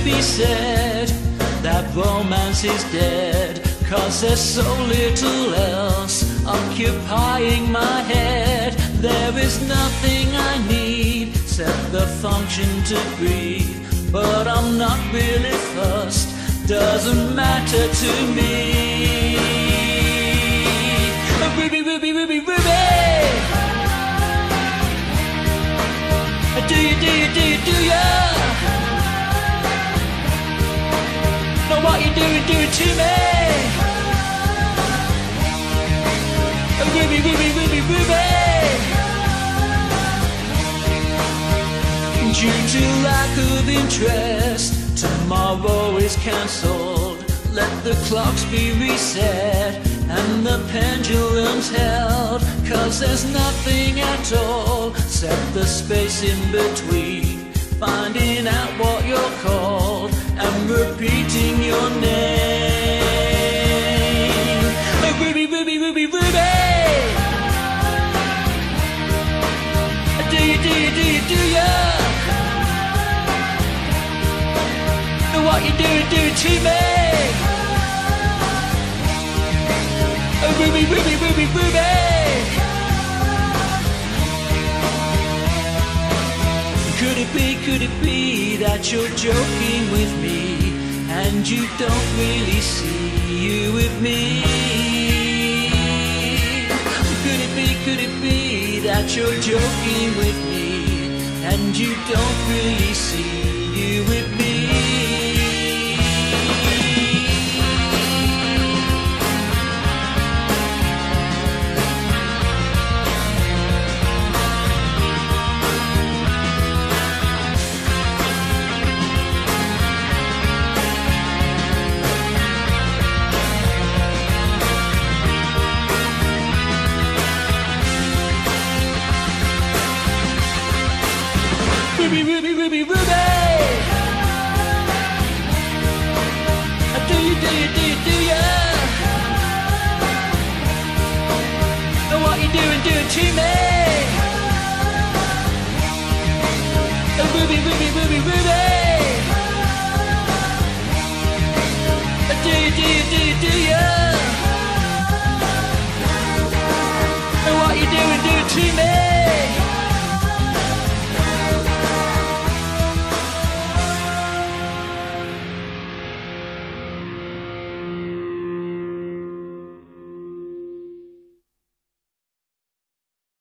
be said that romance is dead, 'cause there's so little else occupying my head. There is nothing I need except the function to breathe, but I'm not really fussed, doesn't matter to me. Ruby, Ruby, Ruby, Ruby, do you, do you, do you, do ya? Know what you doing, do it to me. Ruby, Ruby, Ruby, Ruby. Due to lack of interest, tomorrow is cancelled. Let the clocks be reset and the pendulums held, 'cause there's nothing at all except the space in between, finding out what you're called and repeating your name. Ruby, Ruby, Ruby, Ruby. Do you, do you, do you, do ya? Know what you doing, do it to me. Ruby, Ruby, Ruby, Ruby. Could it be that you're joking with me and you don't really see you with me? Could it be that you're joking with me and you don't really see you with me? Ruby, Ruby, Ruby, Ruby. Do you, do you, do you, do ya? Know what you doing, do it to me. Ruby, Ruby, Ruby, Ruby. Do you, do you, do you, do ya? Know what you doing, do it to me.